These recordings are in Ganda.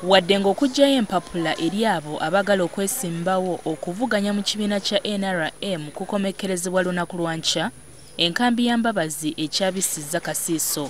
wadde ng'okugyayo empapula eri abo abagala okwesimbawo okuvuganya mu kibiina kya NRM kukomekkerezebwa lunaku lwa nkya, enkambi ya Mbabazi ekyabisizza kasiiso.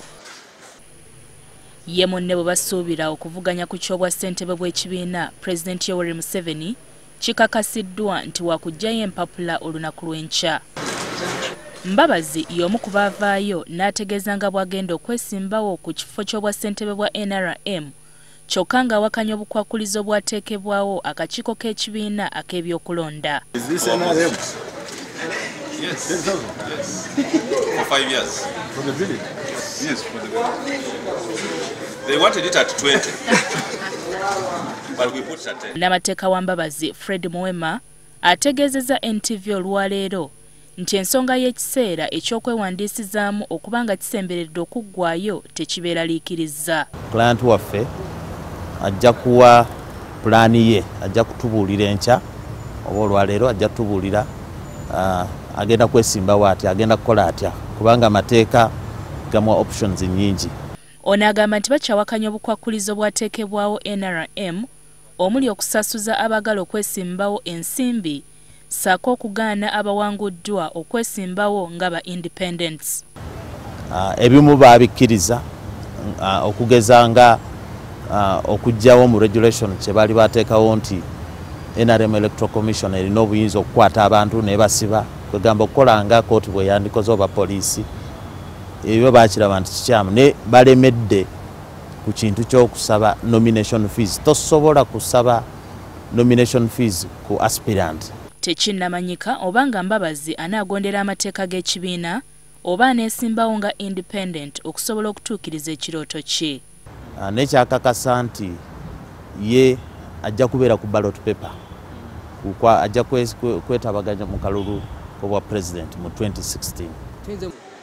Ye munne bwe basuubira okuvuganya ku kyobwa ssentebe bw'ekibiina Pulezidenti Yoweri Museveni kikakasiddwa nti wakugyayo empapula olunaku lw'enkya. Mbabazi y'omu ku baavaayo n'ategeeza nga bw'agenda okwesimbawo ku kifo ky'obwa ssentebe bwa NRM kyokka ng'awakanya obukwakulizo bwateekebwawo akakiiko k'ekibiina ak'ebyokulonda. Is this NRM? Yes. Yes. For 5 years. For the village? Yes, for the village. They wanted it at 20. But we put it at 10. Nnamateeka wa Mbabazi Fred Muwema ategeezezza NTV olwaleero nti ensonga y'ekiseera eky'okwewandiisizaamu okuba nga kisemberedde okuggwaayo tekibeeraliikirizza. Client waffe ajja kuwa pulaani ye, ajja kutubuulira enkya oba olwaleero ajja kutubuulira agenda kwesimbawo atya, agenda kukola atya, kubanga amateeka gamuwa options nnyingi. Ono agamba nti bakyawakanya obukwakulizo bwateekebwawo NRM omuli okusasuza abagala okwesimbawo ensimbi ssaako okugaana abawanguddwa okwesimbawo nga ba independents. Ebimu baabikkiriza okugeza nga okugyawo mu regulation kye baali bateekawo nti NRM Electoral Commission erina obuyinza okukwata abantu ne basiba kwegamba okukola nga kooti bwe yandikoze oba poliisi. Ebyo baakiraba nti kikyamu ne balemedde ku kintu ky'okusaba nomination fees. Tosobola kusaba nomination fees ku aspirant. Tekinnamanyika obanga Mbabazi anaagondera amateeka g'ekibiina oba aneesimbawo nga independent okusobola okutuukiriza ekirooto kye. Nekyakakasa nti ye ajja kubeera ku ballot paper, ajja kwetabaganya mu kalulu k'obwa president mu 2016.